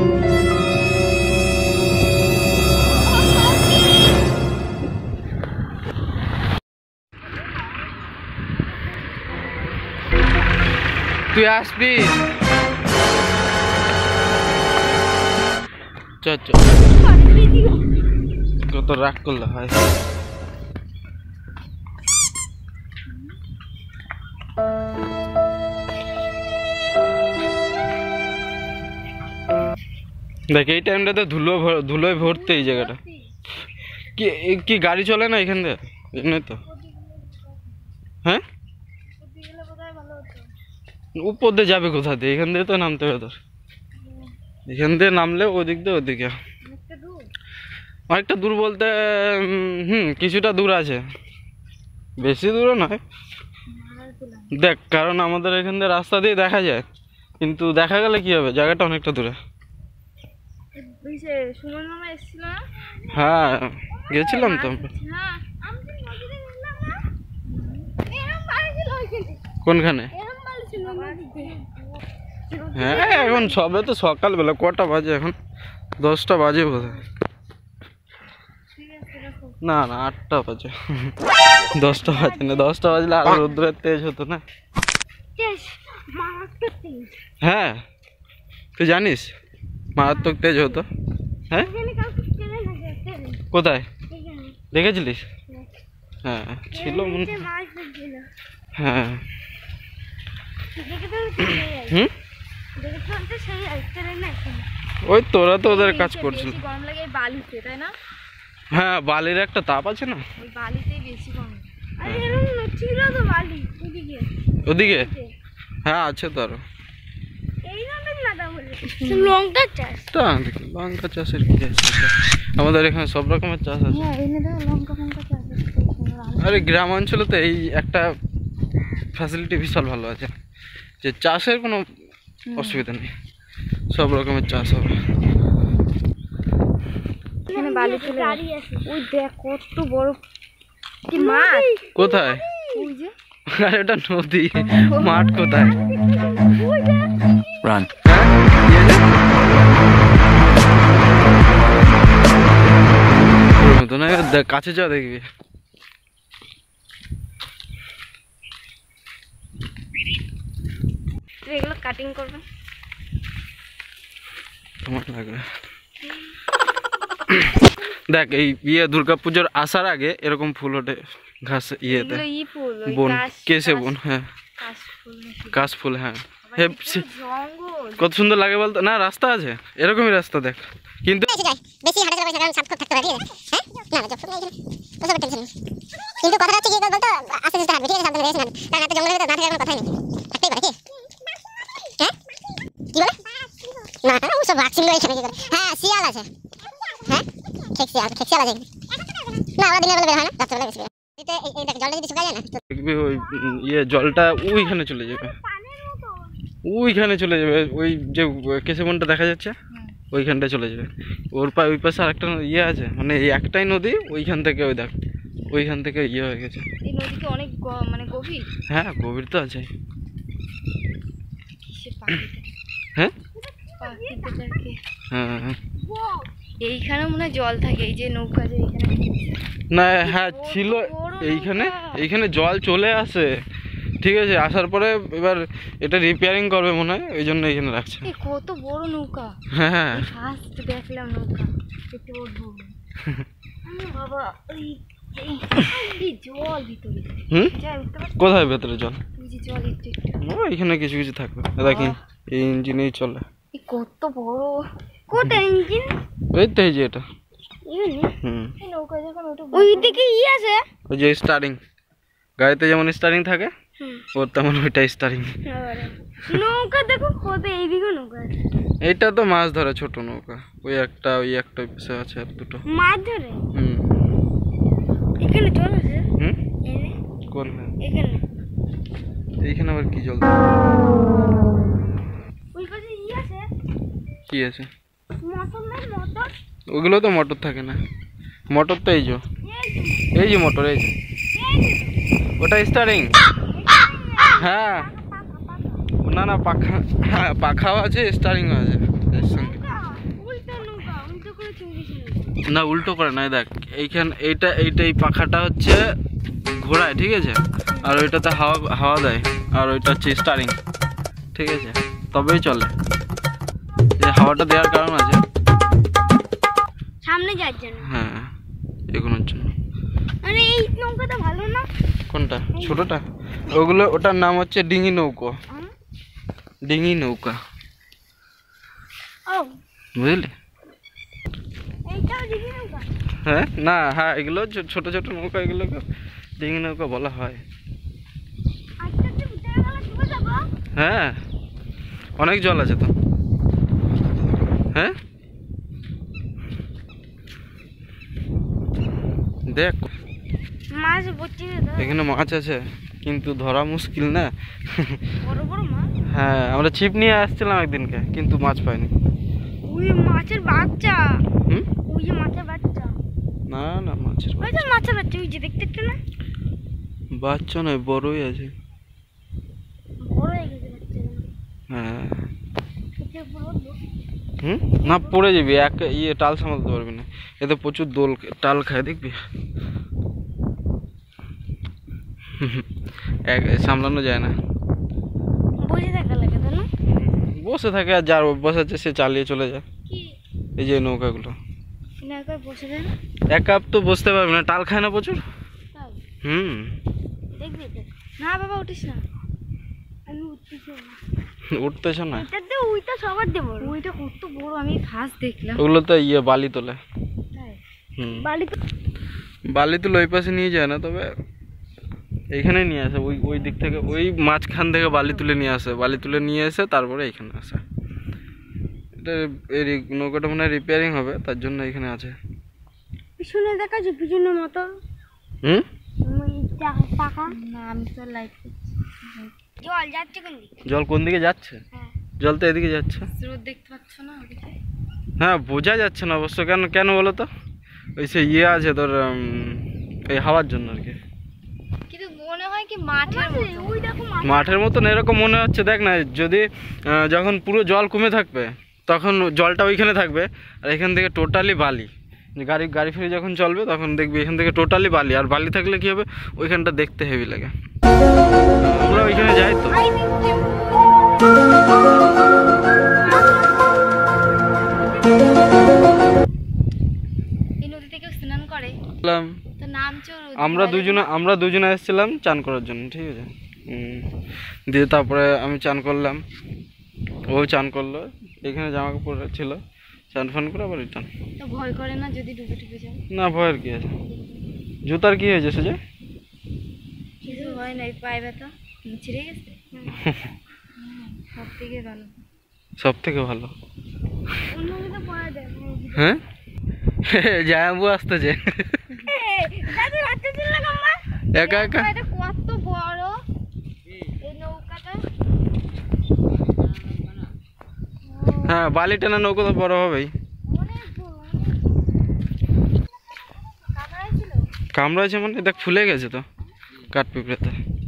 তুই আসবি কত রাগ করলে হয়। দেখ এই টাইমটাতে ধুলোয় ভরতে এই জায়গাটা। কি গাড়ি চলে না এখান থেকে? এমনি তো হ্যাঁ উপর দিয়ে যাবে কোথা দিয়ে? এখান দিয়ে তো নামতে হবে তোর। এখান দিয়ে নামলে ওদিক দিয়ে ওদিকে অনেকটা দূর বলতে কিছুটা দূর আছে, বেশি দূরও নয়। দেখ কারণ আমাদের এখান দিয়ে রাস্তা দিয়ে দেখা যায়, কিন্তু দেখা গেলে কি হবে জায়গাটা অনেকটা দূরে। হ্যাঁ গেছিলাম তো। কোনখানে? হ্যাঁ এখন সবে তো সকালবেলা, কটা বাজে এখন? 10টা বাজে বোধ হয়। না না 8টা বাজে। 10টা বাজে না, 10টা বাজলে আরো রোদ্রের তেজ হতো না। হ্যাঁ তুই জানিস মারাত্মক তেজ হতো। হ্যাঁ কোথায় দেখেছিলিস? হ্যাঁ ছিল মনে। হ্যাঁ ওই তোরা তো ওদের কাজ করছিল। হ্যাঁ বালির একটা তাপ আছে না ওদিকে? হ্যাঁ আছে তো আরো। লঙ্কা চাষের কি আছে? আমাদের এখানে সব রকমের চাষ আছে। আরে গ্রাম অঞ্চলে তো এই একটা ফ্যাসিলিটি বিশাল ভালো আছে যে চাষের কোনো অসুবিধা নেই, সব রকমের চাষ হবে। কোথায়? আরে ওটা নদী, মাঠ কোথায়? কাছে যা দেখবি। এগুলো কাটিং করবে তোমার লাগবে। দেখ এই দুর্গাপুজোর আসার আগে এরকম ফুল ওঠে ঘাস ইয়েতে, বন কেসে বন। হ্যাঁ কাশ ফুল। হ্যাঁ কত সুন্দর লাগে বলতো না? রাস্তা আছে এরকমই রাস্তা দেখ, কিন্তু কিন্তু কথাটা হচ্ছে কি বলতো আস্তে আস্তে হাঁটবে, ঠিক আছে? সাবধানে রেস না, কারণ এত জঙ্গলের ভিতরে না থাকার কোনো কথাই নেই, থাকতেই পারে। কি হ্যাঁ কি বলে? না ও সব ভ্যাকসিন করে এখানে কি করে? হ্যাঁ শিয়াল আছে। হ্যাঁ ঠিক শিয়াল আছে না, ওরা দিনের বেলা বের হয় না, রাত্রেবেলা বেশি বের হয়। এই দেখ জলটা যদি শুকায় যায় না দেখবি ওই জলটা ওইখানে চলে যাবে, ওইখানে চলে যাবে। ওই যে কেসে বনটা দেখা যাচ্ছে ওইখানটায় চলে যাবে। ওই পাশে আরেকটা আছে, মানে এই একটাই নদী, ওইখান থেকে ওই দেখ ওইখান থেকে হয়ে গেছে। এই নদী কি অনেক মানে গভীর? হ্যাঁ গভীর তো আছে। হ্যাঁ হ্যাঁ এইখানে মনে হয় জল থাকে, এই যে নৌকা যে এইখানে না। হ্যাঁ ছিল এইখানে জল চলে আসে, ঠিক আছে? আসার পরে এবার এটা রিপেয়ারিং করবে মনে হয়, ওই জন্য এখানে রাখছে। কত বড় নৌকা! হ্যাঁ ফার্স্ট দেখলাম নৌকা, কত বড় বাবা। এই জল ভিতরে কোথায় ভেতরে জল? জল এখানে কিছু কিছু থাকবে দেখি, এই ইঞ্জিনেই চলে। কত বড়! কোটা ইঞ্জিন? এই তো এই যে এটা। নৌকা যখন ওই দিকে আছে, ওই যে স্টারিং, গাড়িতে যেমন স্টারিং থাকে ওর তেমন ওইটা স্টারিং। নৌকা দেখো কত, এইদিকে নৌকা। এইটা তো মাছ ধরে ছোট নৌকা, ওই একটা পিছে আছে আর দুটো মাছ ধরে। এখানে জল আছে? কোন? এখানে এইখানে আবার কি জল? ওই পাশে আছে। কি আছে? মোটর না, মোটর। ওগুলো তো মোটর থাকে না, মোটর তো এই যে মোটর, এই যে ওটা স্টারিং। হ্যাঁ না পাখা, হ্যাঁ পাখাও আছে স্টারিংও আছে এর সঙ্গে। না উল্টো করে না, দেখ এইখান এই পাখাটা হচ্ছে ঘোরায়, ঠিক আছে, আর ওইটাতে হাওয়া দেয়, আর ওইটা হচ্ছে স্টারিং, ঠিক আছে, তবেই চলে। এই হাওয়াটা দেওয়ার কারণ আছে সামনে যাওয়ার জন্য, হ্যাঁ এগোনোর জন্য। মানে এই নৌকাটা ভালো না? কোনটা? ছোটটা? ওটার নাম হচ্ছে ডিঙি নৌকা। ডিঙি নৌকা, ও বুঝলি? এইটাও ডিঙি নৌকা? হ্যাঁ, না হ্যাঁ, এগুলো ছোট ছোট নৌকা, এগুলোকে ডিঙি নৌকা বলা হয়। আজকে কি ভিতরে গেলে ডুবে যাব? হ্যাঁ, অনেক জল আছে তো। হ্যাঁ, দেখ মাছ বচ্চি দে, এখানে মাছ আছে কিন্তু ধরা মুশকিল না। বড় বড় মাছ। হ্যাঁ, আমরা ছিপ নিয়ে আসছিলাম একদিনকে, কিন্তু মাছ পাইনি। ওই মাছের বাচ্চা, হুম, ওই যে মাছের বাচ্চা, না না, মাছের ওই যে মাছের বাচ্চা, ওই যে দেখতে না, বাচ্চা নয়, বড়ই আছে। বড় হয়ে গেছে বাচ্চা। হ্যাঁ, খেতে পুরো হুম, না পড়ে যাবি, টাল সামলাতে পারবি না, এতে প্রচুর টাল খায়, দেখবি সামলানো যায় না। বসে থাকা লাগে তো না? বসে থাকে, আর যার অভ্যাস আছে সে চালিয়ে চলে যায়। কি এই যে নৌকাগুলো, না করে বসে দেয় না? এক কাপ তো বসতে পারবি না, টাল খায় না প্রচুর। তাই হুম, দেখবি তো? না বাবা উঠিস না, আমি উঠতেছি না। উঠতেছ না? এটাতে ওইটা সবার দেবো, ওইটা কত বড়, আমি ফার্স্ট দেখলাম। ওগুলো তো বালি তোলে। তাই হুম, বালি তো বালি তুলে ওই পাশে নিয়ে যায় না, তবে এইখানে নিয়ে আসে, ওই দিক থেকে, ওই মাঝখান থেকে বালি তুলে নিয়ে আসে, বালি তুলে নিয়ে এসে তারপরে এইখানে আসে। এটা এই নৌকাটা মনে হয় রিপেয়ারিং হবে, তার জন্য এখানে আছে। পিছনে দেখা যায়, পিছনের মতো। হুম, পাকা না, আমি তো লাইট জল যাচ্ছে কোন দিকে? জল কোন দিকে যাচ্ছে? হ্যাঁ, জল তো এদিকে যাচ্ছে। স্রোত দেখতে পাচ্ছ না ওদিকে? হ্যাঁ, বোঝা যাচ্ছে না অবশ্য। কেন বলো তো? ওই সে আছে তোর, এই হাওয়ার জন্য আর কি। কিন্তু মনে হয় কি মাঠের মতো, ওই দেখো মাঠের মতন এরকম মনে হচ্ছে। দেখ না, যদি যখন পুরো জল কমে থাকবে তখন জলটা ওইখানে থাকবে, আর এখান থেকে টোটালি বালি। গাড়ি ফেরি যখন চলবে তখন দেখবি এখান থেকে টোটালি বালি, আর বালি থাকলে কি হবে, ওইখানটা দেখতে হেভি লাগে। আমরা ওইখানে যাই তো। এই নদী থেকে স্নান করে তো নামছো? আমরা দুজনে এসেছিলাম চান করার জন্য, ঠিক আছে। দিয়ে তারপরে আমি চান করলাম, ও চান করলো, এখানে জামা কাপড় ছিল, চান ফান করে আবার রিটার্ন। তো ভয় করে না যদি ডুবে যায়? না, ভয়ের কি আছে, জুতার কি হয়েছে সুজয়? কিছু হয় না, পায়ে ব্যথা ছিঁড়ে গেছে। সব থেকে ভালো অন্য তো পড়া যায়। হ্যাঁ, জায়াবু আসতেছে একা একা। কত বড় এই নৌকাটা! হ্যাঁ, বালি টানা নৌকা তো বড় হবেই। কামড়াইছে মানে দেখ, ফুলে গেছে তো কাঠ পিঁপড়েতে।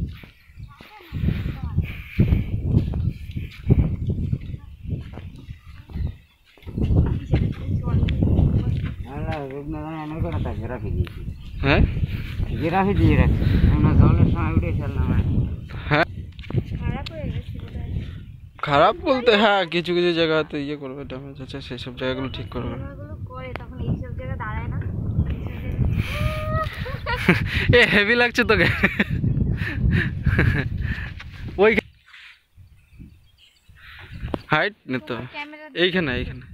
হ্যাঁ, হ্যাঁ, খারাপ বলতে হ্যাঁ, কিছু কিছু জায়গাতে করবে, ড্যামেজ আছে, সেই সব জায়গাগুলো ঠিক করবে। এ হেভি লাগছে তোকে। ওই হাইট নিতে হবে, এইখানে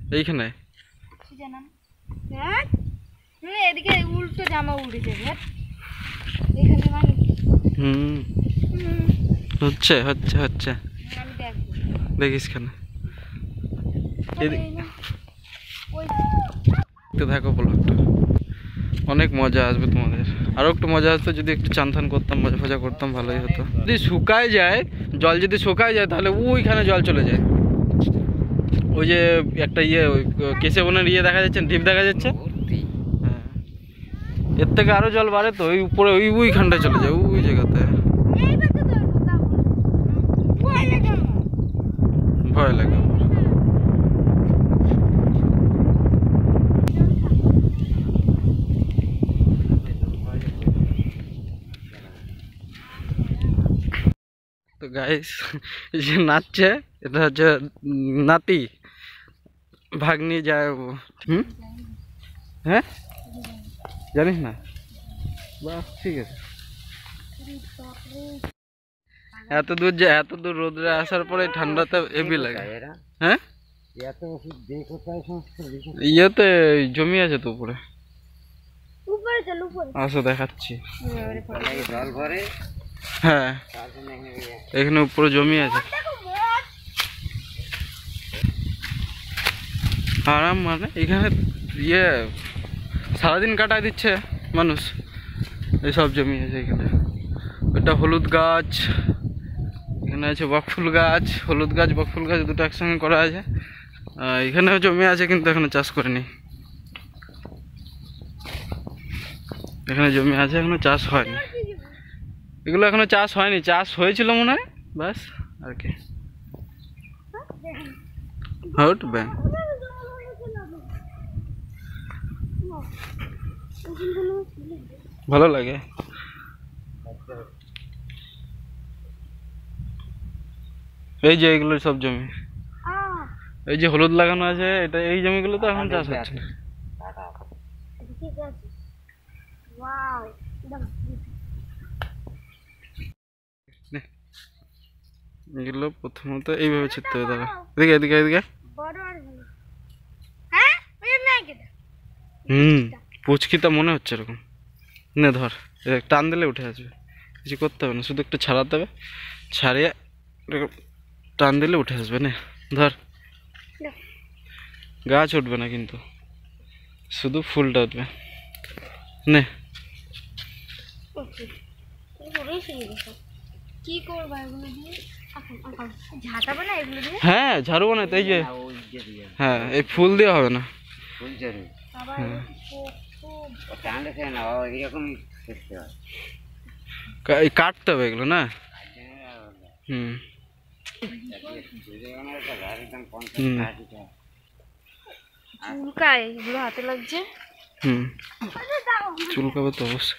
এদিকে উল্টো জামা উড়ে যাবে এখানে, মানে হচ্ছে আমি দেখবো, দেখিস কেন দেখো ব্লগটা, অনেক মজা আসবে তোমাদের। আরো একটু মজা আসতো যদি একটু চান থান করতাম, মজা ফজা করতাম, ভালোই হতো। যদি শুকায় যায় জল, যদি শুকায় যায় তাহলে ওইখানে জল চলে যায়। ওই যে একটা ওই কেশে বনের দেখা যাচ্ছে, ঢিপ দেখা যাচ্ছে, হ্যাঁ, এর থেকে আরো জল বাড়ে তো, ওই উপরে ওইখানটায় চলে যায়, ওই জায়গাতে। ভয় লাগে। গাইস এই যে নাচছে এটা হচ্ছে নাতি ভাগ্নি যায় ও। হুম হ্যাঁ জানিস না বাহ ঠিক আছে। এত দূর রোদে আসার পরে ঠান্ডাতে হেভি লাগে। হ্যাঁ ইয়েতে জমি আছে তো উপরে, উপরে চল উপরে। আসো দেখাচ্ছি। হ্যাঁ এখানে উপরে জমি আছে, আরাম মানে এখানে ইয়ে সারাদিন কাটায় দিচ্ছে মানুষ। এইসব জমি আছে এখানে, ওটা হলুদ গাছ, এখানে আছে বকফুল গাছ, হলুদ গাছ বকফুল গাছ দুটো একসঙ্গে করা আছে। এখানেও জমি আছে কিন্তু এখনো চাষ করেনি, এখানে জমি আছে এখনো চাষ হয়নি, এগুলো এখনো চাষ হয়নি, চাষ হয়েছিল মনে হয় ব্যাস আর কি। হাউট ব্যাংক ভালো লাগে। এই যে এগুলো সব জমি, এই যে হলুদ লাগানো আছে এটা, এই জমিগুলো তো এখন চাষ হচ্ছে না। এগুলো প্রথমত এইভাবে ছিটতে হবে। দাঁড়া এদিকে এদিকে এদিকে। পুচকিটা মনে হচ্ছে এরকম। নে ধর, টান দিলে উঠে আসবে, কিছু করতে হবে না, শুধু একটু ছাড়াতে হবে, ছাড়িয়ে টান দিলে উঠে আসবে। নে ধর, গাছ উঠবে না কিন্তু, শুধু ফুলটা উঠবে। নে কি করবো এগুলো দিয়ে? ঝাঁটাবো না এগুলো দিয়ে? হ্যাঁ ঝাড়বো না তো, এই যে হ্যাঁ এই ফুল দিয়ে হবে না, কাটতে হবে এগুলো না। হুম চুলকায় এগুলো, হাতে লাগছে। হুম চুলকাবে তো অবশ্যই।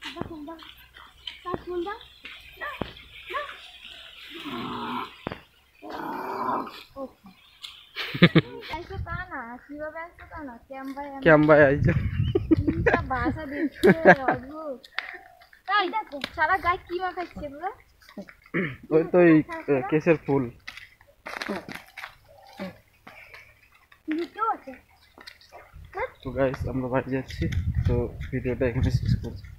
ক্যাম্বায় আইছে সারা গায়ে কি মাখাচ্ছে এগুলো? ওই তো এই কেশের ফুল। তো গাইস আমরা বাড়ি যাচ্ছি, তো ভিডিওটা এখানে শেষ করছি।